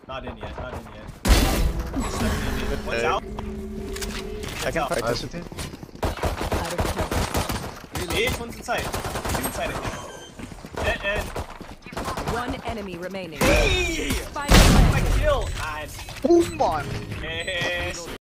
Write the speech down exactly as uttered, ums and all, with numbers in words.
Not in yet, not in yet. What's out? I can fight Nice. this with you. Eight, one's inside. Two inside it. And, and... One enemy remaining. Hey! Spike My planted. kill! Nice. Oh my! Yes.